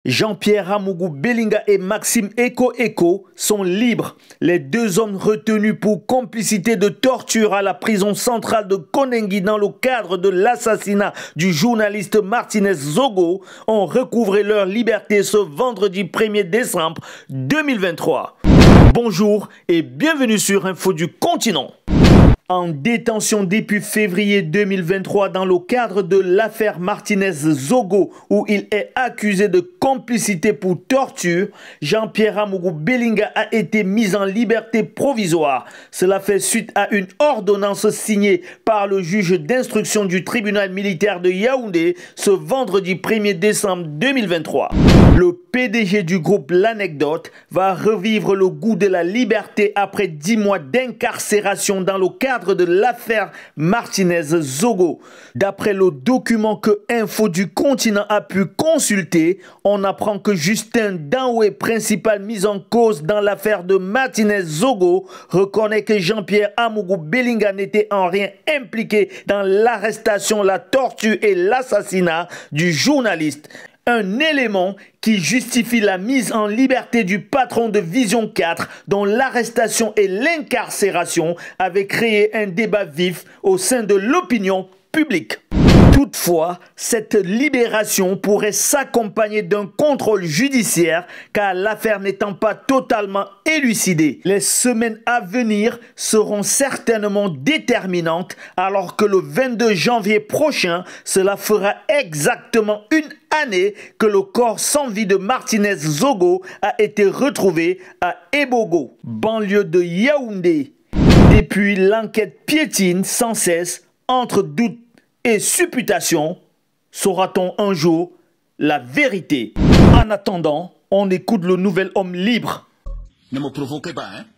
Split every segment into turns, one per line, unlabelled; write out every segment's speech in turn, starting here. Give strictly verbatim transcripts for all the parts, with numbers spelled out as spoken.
Jean-Pierre Amougou Belinga et Maxime Eko Eko sont libres. Les deux hommes retenus pour complicité de torture à la prison centrale de Konengi dans le cadre de l'assassinat du journaliste Martinez Zogo ont recouvré leur liberté ce vendredi premier décembre deux mille vingt-trois. Bonjour et bienvenue sur Info du Continent. En détention depuis février deux mille vingt-trois dans le cadre de l'affaire Martinez Zogo où il est accusé de complicité pour torture, Jean-Pierre Amougou Belinga a été mis en liberté provisoire. Cela fait suite à une ordonnance signée par le juge d'instruction du tribunal militaire de Yaoundé ce vendredi premier décembre deux mille vingt-trois. Le P D G du groupe L'Anecdote va revivre le goût de la liberté après dix mois d'incarcération dans le cadre de l'affaire Martinez Zogo. D'après le document que Info du Continent a pu consulter, on apprend que Justin Danoué, principal mis en cause dans l'affaire de Martinez Zogo, reconnaît que Jean-Pierre Amougou Belinga n'était en rien impliqué dans l'arrestation, la torture et l'assassinat du journaliste. Un élément qui justifie la mise en liberté du patron de Vision quatre dont l'arrestation et l'incarcération avaient créé un débat vif au sein de l'opinion publique. Toutefois, cette libération pourrait s'accompagner d'un contrôle judiciaire car l'affaire n'étant pas totalement élucidée. Les semaines à venir seront certainement déterminantes alors que le vingt-deux janvier prochain, cela fera exactement une année que le corps sans vie de Martinez Zogo a été retrouvé à Ebogo, banlieue de Yaoundé. Depuis, l'enquête piétine sans cesse entre doutes et supputation. Saura-t-on un jour la vérité? En attendant, on écoute le nouvel homme libre.
Ne me provoquez pas, hein?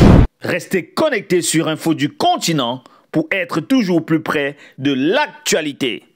Restez connectés sur Info du Continent pour être toujours plus près de l'actualité.